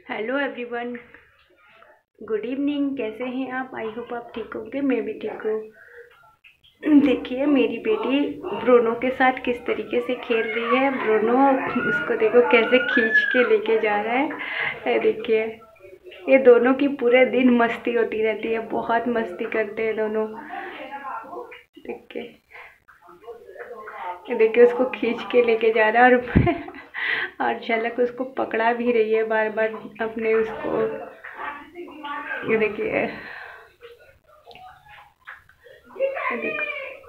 Hello everyone, good evening. कैसे हैं आप? आई होप आप ठीक होंगे। मैं भी ठीक हूँ। देखिए मेरी बेटी ब्रूनो के साथ किस तरीके से खेल रही है। ब्रूनो उसको देखो कैसे खींच के लेके जा रहा है। देखिए ये दोनों की पूरे दिन मस्ती होती रहती है, बहुत मस्ती करते हैं दोनों। देखिए देखिए उसको खींच के लेके जा रहा है और झलक उसको पकड़ा भी रही है बार बार अपने उसको। ये देखिए देखो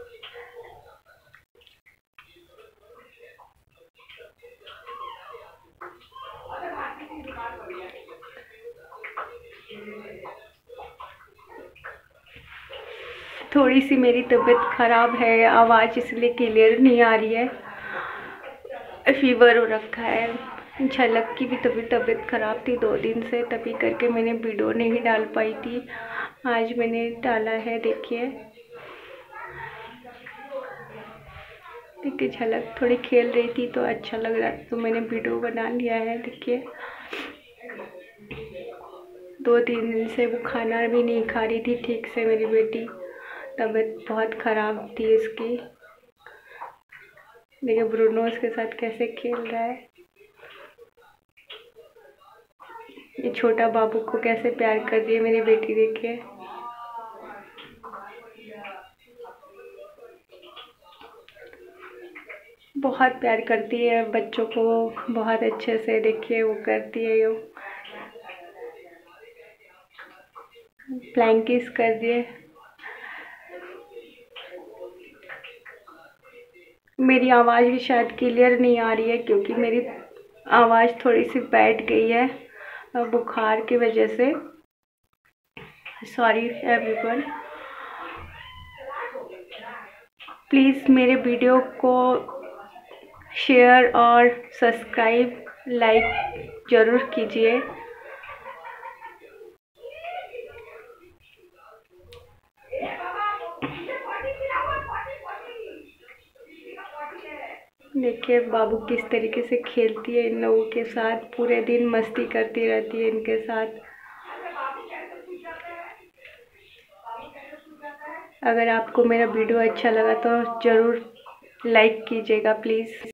थोड़ी सी मेरी तबीयत ख़राब है, आवाज़ इसलिए क्लियर नहीं आ रही है। फीवर हो रखा है। झलक की भी तबीयत ख़राब थी 2 दिन से, तभी करके मैंने वीडियो नहीं डाल पाई थी। आज मैंने डाला है। देखिए देखिए झलक थोड़ी खेल रही थी तो अच्छा लग रहा था, तो मैंने वीडियो बना लिया है। देखिए 2-3 दिन से वो खाना भी नहीं खा रही थी ठीक से मेरी बेटी, तबीयत बहुत ख़राब थी इसकी। देखिए ब्रूनो उसके साथ कैसे खेल रहा है। ये छोटा बाबू को कैसे प्यार कर रही है मेरी बेटी। देखिए बहुत प्यार करती है बच्चों को, बहुत अच्छे से। देखिए वो करती है, ये फ्लाइंग किस कर दिए। मेरी आवाज़ भी शायद क्लियर नहीं आ रही है क्योंकि मेरी आवाज़ थोड़ी सी बैठ गई है बुखार की वजह से। सॉरी एवरीवन, प्लीज़ मेरे वीडियो को शेयर और सब्सक्राइब लाइक ज़रूर कीजिए। देखिए बाबू किस तरीके से खेलती है इन लोगों के साथ, पूरे दिन मस्ती करती रहती है इनके साथ। अगर आपको मेरा वीडियो अच्छा लगा तो ज़रूर लाइक कीजिएगा प्लीज़।